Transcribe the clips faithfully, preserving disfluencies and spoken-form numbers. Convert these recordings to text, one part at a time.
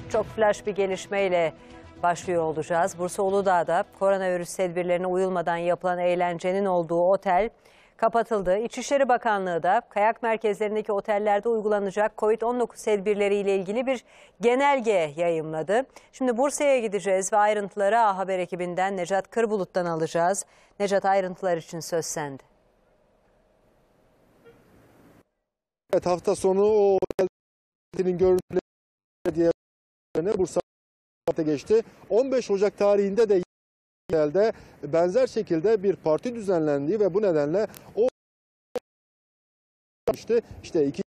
Çok flash bir gelişmeyle başlıyor olacağız. Bursa Uludağ'da koronavirüs tedbirlerine uyulmadan yapılan eğlencenin olduğu otel kapatıldı. İçişleri Bakanlığı da kayak merkezlerindeki otellerde uygulanacak kovid on dokuz tedbirleriyle ilgili bir genelge yayımladı. Şimdi Bursa'ya gideceğiz ve ayrıntıları A Haber ekibinden Necat Kırbulut'tan alacağız. Necat, ayrıntılar için söz sende. Evet, hafta sonu o otelin görüntüleri diye Bursa'da geçti. on beş Ocak tarihinde de otelde benzer şekilde bir parti düzenlendiği ve bu nedenle o işte işte iki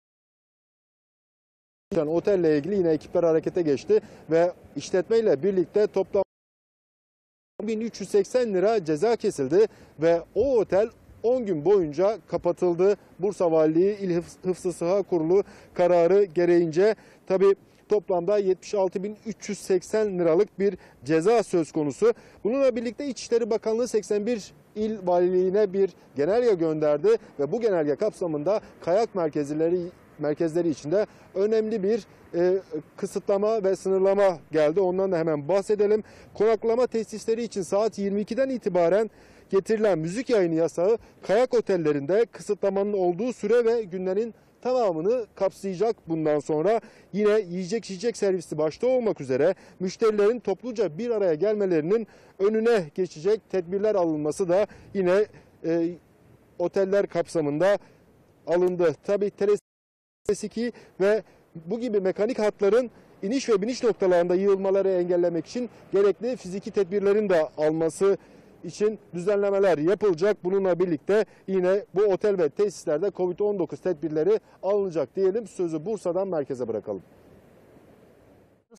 otelle ilgili yine ekipler harekete geçti ve işletmeyle birlikte toplam bin üç yüz seksen lira ceza kesildi ve o otel on gün boyunca kapatıldı. Bursa Valiliği İl Hıfzı Sıha Kurulu kararı gereğince tabii toplamda yetmiş altı bin üç yüz seksen liralık bir ceza söz konusu. Bununla birlikte İçişleri Bakanlığı seksen bir il valiliğine bir genelge gönderdi ve bu genelge kapsamında kayak merkezleri merkezleri içinde önemli bir e, kısıtlama ve sınırlama geldi. Ondan da hemen bahsedelim. Konaklama tesisleri için saat yirmi ikiden itibaren getirilen müzik yayını yasağı kayak otellerinde kısıtlamanın olduğu süre ve günlerin tamamını kapsayacak. Bundan sonra yine yiyecek içecek servisi başta olmak üzere müşterilerin topluca bir araya gelmelerinin önüne geçecek tedbirler alınması da yine e, oteller kapsamında alındı. Tabii Teles iki ve bu gibi mekanik hatların iniş ve biniş noktalarında yığılmaları engellemek için gerekli fiziki tedbirlerin de alması için düzenlemeler yapılacak. Bununla birlikte yine bu otel ve tesislerde kovid on dokuz tedbirleri alınacak diyelim. Sözü Bursa'dan merkeze bırakalım.